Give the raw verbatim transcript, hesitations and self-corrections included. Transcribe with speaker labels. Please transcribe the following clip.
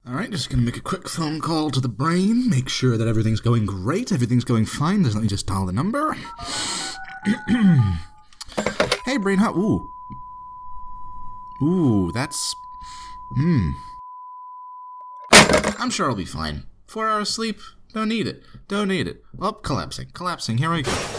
Speaker 1: Alright, just gonna make a quick phone call to the brain, make sure that everything's going great, everything's going fine. Just let me just dial the number. Hey, brain, how? Ooh. Ooh, that's... Hmm. I'm sure I'll be fine. Four hours sleep? Don't need it. Don't need it. Oh, collapsing. Collapsing. Here I go.